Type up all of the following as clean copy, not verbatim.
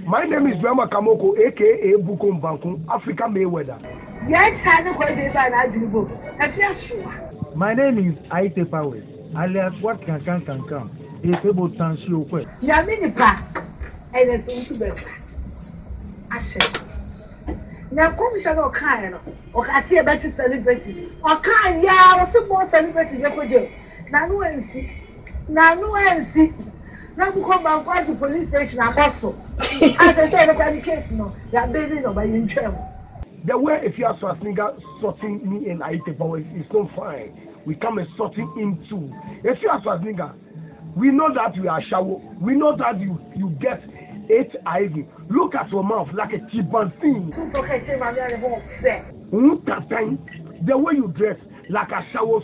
My name is Brahma Kamoko, aka Bukom Bankun, Africa Mayweather. My name is Aite Powell, alias What Can Come. It's able to answer your question. Yaminipa, and it's also better. Now, Commission or Kyle, or I see a bunch of celebrities, or Kyle, yeah, or some more celebrities. Now, no one see. Now, we come back to police station. I'm also. As I said, the case, no, they are building over in trouble. The way if you are sorting me and Aite Power is not fine. We come and sorting him too. If you are Swazniga, we know that you are shallow. We know that you get HIV. Look at your mouth like a chimpanzee. The way you dress like a shower.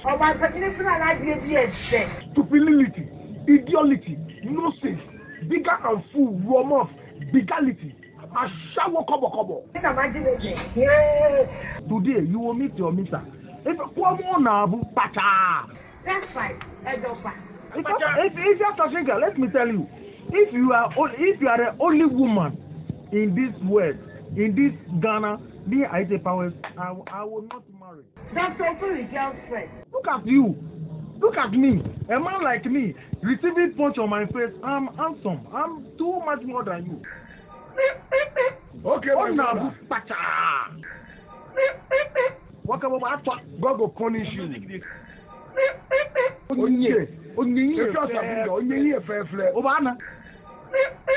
Stupidity, idiotity, nonsense, bigger and full, raw mouth, bigality. A shower kobo. Today you will meet your mister. If That's fine. If you're Swazniga, let me tell you, if you are the only woman in this world, in this Ghana, me Aite Powers, I will not marry. Doctor for your girlfriend. Look at you. Look at me. A man like me, receiving punch on my face, I'm handsome. I'm too much more than you. Okay, God will punish you. If you are fair flare.